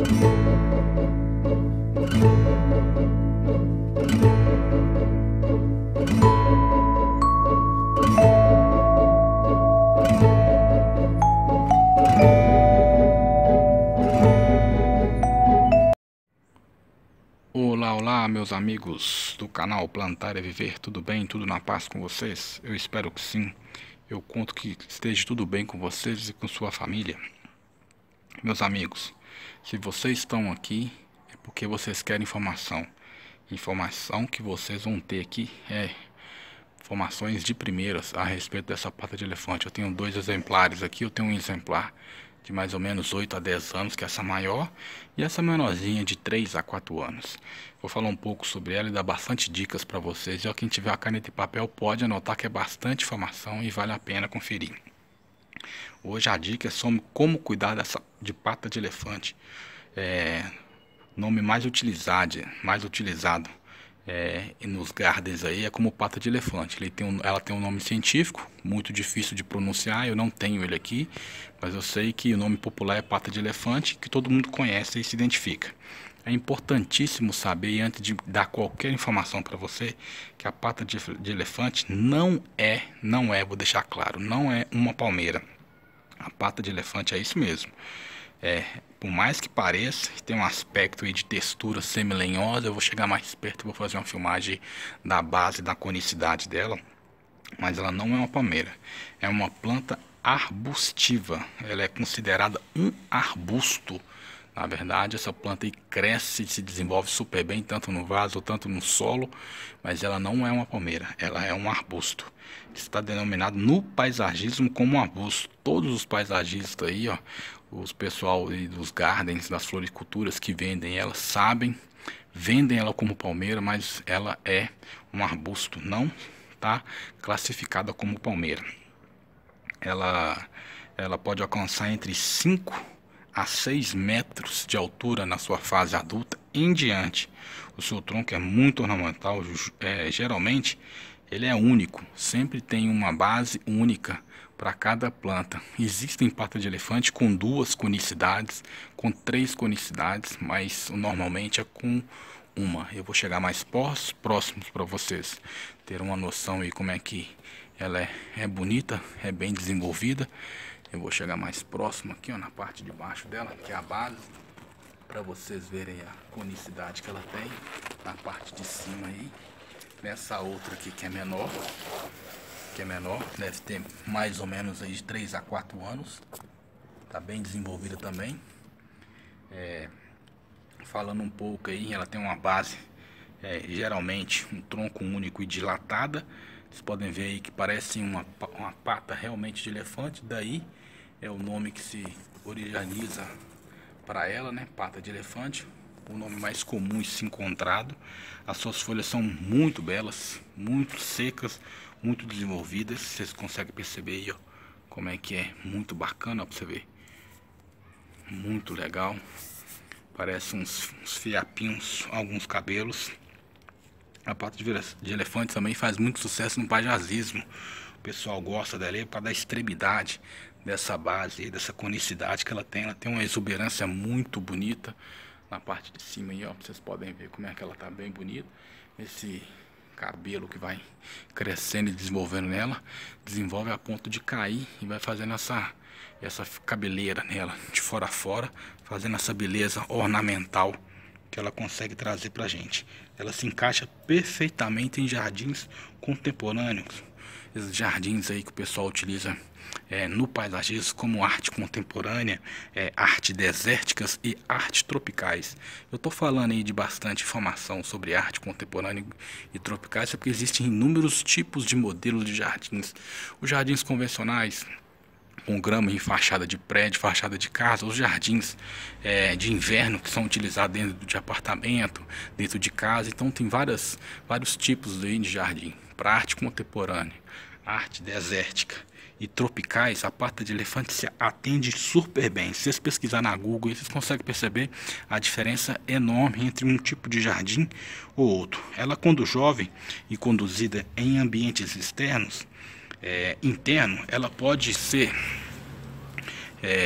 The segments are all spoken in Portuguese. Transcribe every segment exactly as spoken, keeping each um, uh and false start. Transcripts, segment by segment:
Olá, olá, meus amigos do canal Plantar é Viver, tudo bem? Tudo na paz com vocês? Eu espero que sim. Eu conto que esteja tudo bem com vocês e com sua família. Meus amigos, se vocês estão aqui é porque vocês querem informação. Informação que vocês vão ter aqui é informações de primeiras a respeito dessa pata de elefante. Eu tenho dois exemplares aqui, eu tenho um exemplar de mais ou menos oito a dez anos, que é essa maior, e essa menorzinha de três a quatro anos. Vou falar um pouco sobre ela e dar bastante dicas para vocês. E ó, quem tiver a caneta e papel pode anotar que é bastante informação e vale a pena conferir. Hoje a dica é sobre como cuidar dessa de pata de elefante. É, nome mais utilizado, mais utilizado é, nos gardens aí é como pata de elefante. Ele tem um, ela tem um nome científico muito difícil de pronunciar, eu não tenho ele aqui, mas eu sei que o nome popular é pata de elefante, que todo mundo conhece e se identifica. É importantíssimo saber, antes de dar qualquer informação para você, que a pata de, de elefante não é, não é, vou deixar claro, não é uma palmeira. A pata de elefante é isso mesmo. É, por mais que pareça, tem um aspecto aí de textura semi-lenhosa. Eu vou chegar mais perto e vou fazer uma filmagem da base, da conicidade dela. Mas ela não é uma palmeira, é uma planta arbustiva. Ela é considerada um arbusto. Na verdade, essa planta aí cresce e se desenvolve super bem, tanto no vaso, tanto no solo. Mas ela não é uma palmeira, ela é um arbusto. Está denominado no paisagismo como um arbusto. Todos os paisagistas aí, ó, os pessoal dos gardens, das floriculturas que vendem ela, sabem, vendem ela como palmeira, mas ela é um arbusto, não está classificada como palmeira. Ela, ela pode alcançar entre cinco a seis metros de altura na sua fase adulta em diante. O seu tronco é muito ornamental, é, geralmente ele é único, sempre tem uma base única para cada planta. Existem patas de elefante com duas conicidades, com três conicidades, mas normalmente é com uma. Eu vou chegar mais próximos para vocês terem uma noção aí como é que ela é, é bonita, é bem desenvolvida. Eu vou chegar mais próximo aqui, ó, na parte de baixo dela, que é a base, para vocês verem a conicidade que ela tem na parte de cima aí. Nessa outra aqui que é menor, que é menor, deve ter mais ou menos aí de três a quatro anos. Tá bem desenvolvida também. É, falando um pouco aí, ela tem uma base, é, geralmente um tronco único e dilatada. Vocês podem ver aí que parece uma, uma pata realmente de elefante. Daí é o nome que se originaliza para ela, né? Pata de elefante. O nome mais comum e se encontrado. As suas folhas são muito belas, muito secas, muito desenvolvidas. Vocês conseguem perceber aí, ó, como é que é muito bacana para você ver. Muito legal. Parece uns, uns fiapinhos, alguns cabelos. A pata de, de elefante também faz muito sucesso no paisagismo. O pessoal gosta dela por causa da extremidade dessa base, dessa conicidade que ela tem. Ela tem uma exuberância muito bonita. Na parte de cima aí, ó, vocês podem ver como é que ela tá bem bonita. Esse cabelo que vai crescendo e desenvolvendo nela, desenvolve a ponto de cair e vai fazendo essa, essa cabeleira nela, de fora a fora, fazendo essa beleza ornamental que ela consegue trazer pra gente. Ela se encaixa perfeitamente em jardins contemporâneos. Esses jardins aí que o pessoal utiliza É, no paisagismo como arte contemporânea, é, arte desérticas e arte tropicais. Eu estou falando aí de bastante informação sobre arte contemporânea e tropicais, porque existem inúmeros tipos de modelos de jardins. Os jardins convencionais, com grama em fachada de prédio, fachada de casa, os jardins é, de inverno que são utilizados dentro de apartamento, dentro de casa. Então tem várias, vários tipos aí de jardim. Para arte contemporânea, arte desértica e tropicais, a pata de elefante se atende super bem. Se vocês pesquisar na Google, vocês conseguem perceber a diferença enorme entre um tipo de jardim ou outro. Ela, quando jovem e conduzida em ambientes externos, é, interno, ela pode ser é,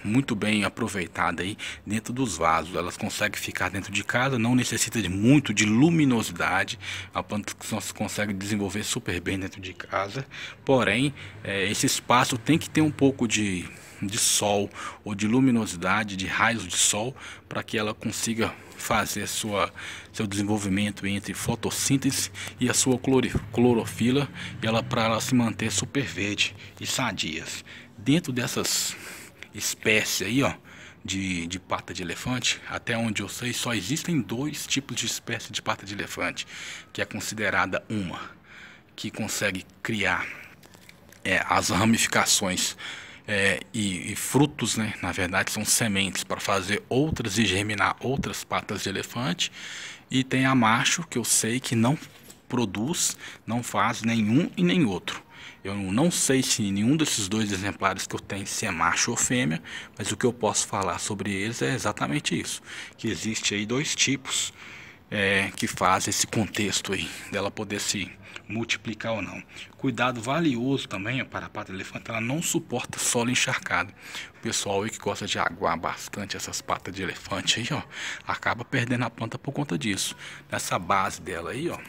muito bem aproveitada aí dentro dos vasos. Elas conseguem ficar dentro de casa, não necessita de muito de luminosidade. A planta se consegue desenvolver super bem dentro de casa. Porém, é, esse espaço tem que ter um pouco de, de sol ou de luminosidade, de raios de sol, para que ela consiga fazer sua, seu desenvolvimento entre fotossíntese e a sua clorofila, e ela para ela se manter super verde e sadias. Dentro dessas espécies aí, ó, de, de pata de elefante, até onde eu sei, só existem dois tipos de espécie de pata de elefante, que é considerada uma que consegue criar é, as ramificações É, e, e frutos, né? Na verdade são sementes para fazer outras e germinar outras patas de elefante. E tem a macho, que eu sei que não produz, não faz nenhum e nem outro. Eu não sei se nenhum desses dois exemplares que eu tenho se é macho ou fêmea, mas o que eu posso falar sobre eles é exatamente isso, que existe aí dois tipos é, que fazem esse contexto aí dela poder se multiplicar ou não. Cuidado valioso também ó, para a pata de elefante, ela não suporta solo encharcado. O pessoal aí que gosta de aguar bastante essas patas de elefante aí, ó, acaba perdendo a planta por conta disso. Nessa base dela aí, ó,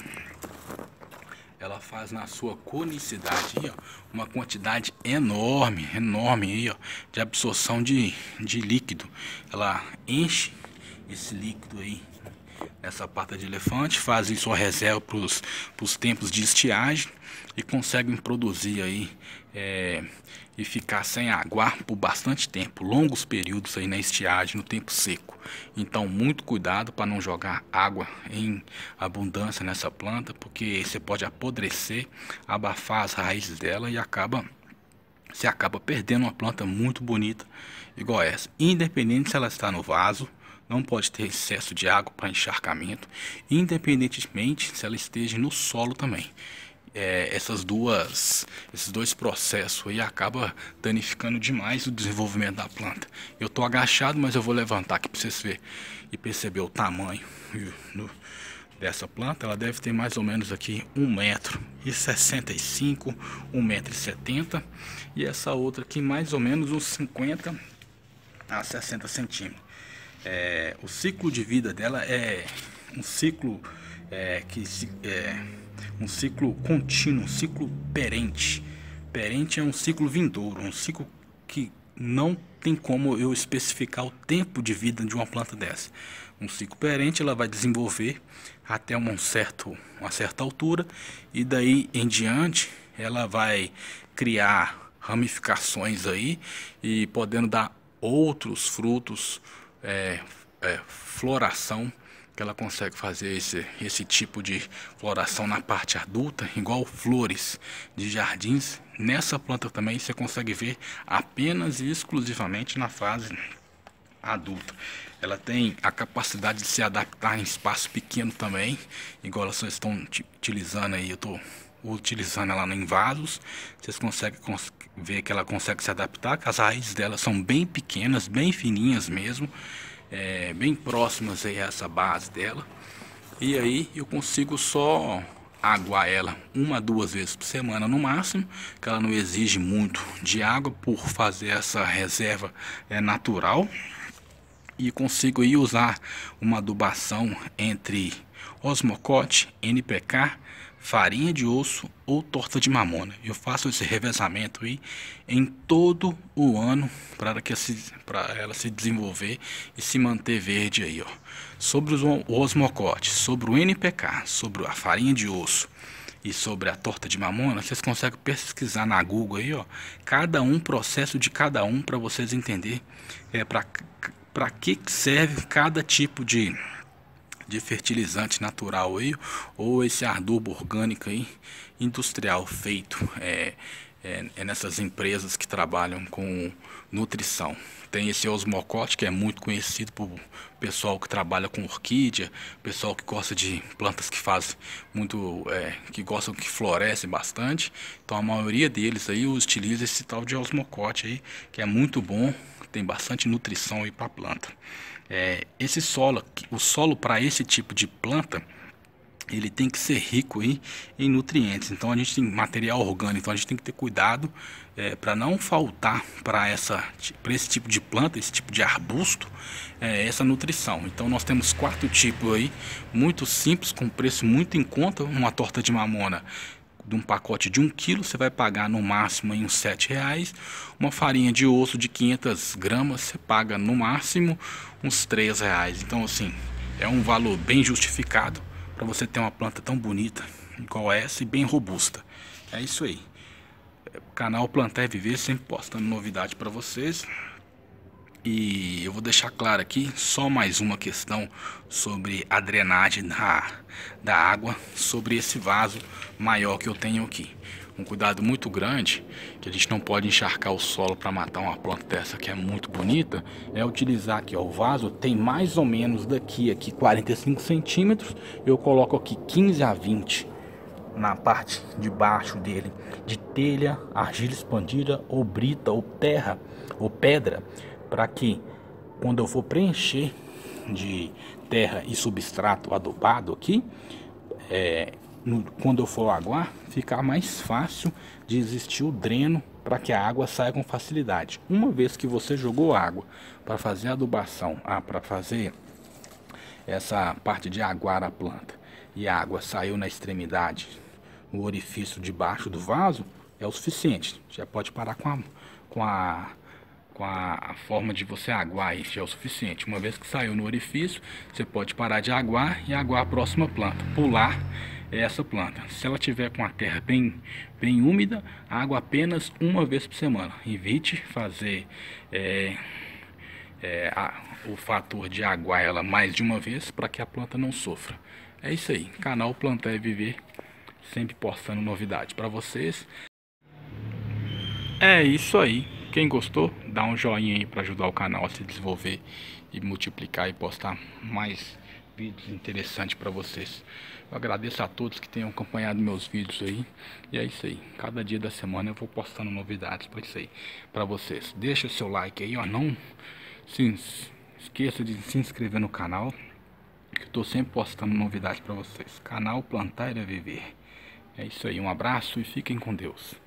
ela faz na sua conicidade aí, ó, uma quantidade enorme, enorme aí, ó, de absorção de, de líquido. Ela enche esse líquido aí essa pata de elefante, fazem sua reserva para os tempos de estiagem e conseguem produzir aí é, e ficar sem aguar por bastante tempo, longos períodos aí na estiagem, no tempo seco. Então muito cuidado para não jogar água em abundância nessa planta, porque você pode apodrecer, abafar as raízes dela e acaba você acaba perdendo uma planta muito bonita igual essa, independente se ela está no vaso. Não pode ter excesso de água para encharcamento, independentemente se ela esteja no solo também. É, essas duas, esses dois processos aí acabam danificando demais o desenvolvimento da planta. Eu estou agachado, mas eu vou levantar aqui para vocês verem e perceber o tamanho no, dessa planta. Ela deve ter mais ou menos aqui um metro e sessenta e cinco, um metro e setenta, e essa outra aqui mais ou menos uns cinquenta a sessenta centímetros. É, o ciclo de vida dela é um ciclo é, que é um ciclo contínuo, um ciclo perente. Perente é um ciclo vindouro, um ciclo que não tem como eu especificar o tempo de vida de uma planta dessa. Um ciclo perente, ela vai desenvolver até um certo, uma certa altura, e daí em diante ela vai criar ramificações aí e podendo dar outros frutos. É, é, floração, que ela consegue fazer esse, esse tipo de floração na parte adulta, igual flores de jardins. Nessa planta também você consegue ver apenas e exclusivamente na fase adulta. Ela tem a capacidade de se adaptar em espaço pequeno também, igual elas estão utilizando aí, eu estou utilizando ela em vasos. Vocês conseguem cons ver que ela consegue se adaptar, que as raízes dela são bem pequenas, bem fininhas mesmo, é, bem próximas aí a essa base dela. E aí eu consigo só aguar ela uma, duas vezes por semana no máximo, que ela não exige muito de água por fazer essa reserva é, natural. E consigo aí usar uma adubação entre osmocote, N P K, farinha de osso ou torta de mamona. Eu faço esse revezamento aí em todo o ano para que para ela se desenvolver e se manter verde aí, ó. Sobre o osmocote, sobre o N P K, sobre a farinha de osso e sobre a torta de mamona, vocês conseguem pesquisar na Google aí, ó, cada um, processo de cada um, para vocês entenderem é, para para que serve cada tipo de de fertilizante natural aí, ou esse adubo orgânico aí, industrial, feito é, é, é nessas empresas que trabalham com nutrição. Tem esse osmocote, que é muito conhecido por pessoal que trabalha com orquídea, pessoal que gosta de plantas que fazem muito, é, que gostam que florescem bastante. Então a maioria deles aí utiliza esse tal de osmocote aí, que é muito bom, tem bastante nutrição aí para a planta. É, esse solo, o solo para esse tipo de planta ele tem que ser rico aí em nutrientes. Então a gente tem material orgânico, então a gente tem que ter cuidado é, para não faltar para essa para esse tipo de planta, esse tipo de arbusto, é, essa nutrição. Então nós temos quatro tipos aí, muito simples, com preço muito em conta. Uma torta de mamona de um pacote de um quilo, você vai pagar no máximo em uns sete reais. Uma farinha de osso de quinhentas gramas, você paga no máximo uns três reais. Então assim, é um valor bem justificado para você ter uma planta tão bonita igual essa e bem robusta. É isso aí. O canal Plantar e Viver sempre postando novidade para vocês. E eu vou deixar claro aqui só mais uma questão sobre a drenagem da, da água sobre esse vaso maior que eu tenho aqui. Um cuidado muito grande, que a gente não pode encharcar o solo para matar uma planta dessa que é muito bonita, é utilizar aqui, ó, o vaso tem mais ou menos daqui aqui quarenta e cinco centímetros, eu coloco aqui quinze a vinte na parte de baixo dele, de telha, argila expandida, ou brita, ou terra, ou pedra, para que quando eu for preencher de terra e substrato adubado aqui, é, no, quando eu for aguar, ficar mais fácil de existir o dreno para que a água saia com facilidade. Uma vez que você jogou água para fazer adubação, ah, para fazer essa parte de aguar a planta, e a água saiu na extremidade, no orifício de baixo do vaso, é o suficiente. Já pode parar com a, com a, com a forma de você aguar, isso já é o suficiente. Uma vez que saiu no orifício, você pode parar de aguar e aguar a próxima planta, pular essa planta. Se ela tiver com a terra bem, bem úmida, água apenas uma vez por semana. Evite fazer é, é, a, o fator de aguar ela mais de uma vez para que a planta não sofra. É isso aí, canal Plantar e Viver, sempre postando novidade para vocês. É isso aí. Quem gostou, dá um joinha aí para ajudar o canal a se desenvolver e multiplicar e postar mais vídeos interessantes para vocês. Eu agradeço a todos que tenham acompanhado meus vídeos aí. E é isso aí. Cada dia da semana eu vou postando novidades para isso aí, para vocês. Deixa o seu like aí, ó. Não se esqueça de se inscrever no canal, que eu tô sempre postando novidades para vocês. Canal Plantar e Viver. É isso aí. Um abraço e fiquem com Deus.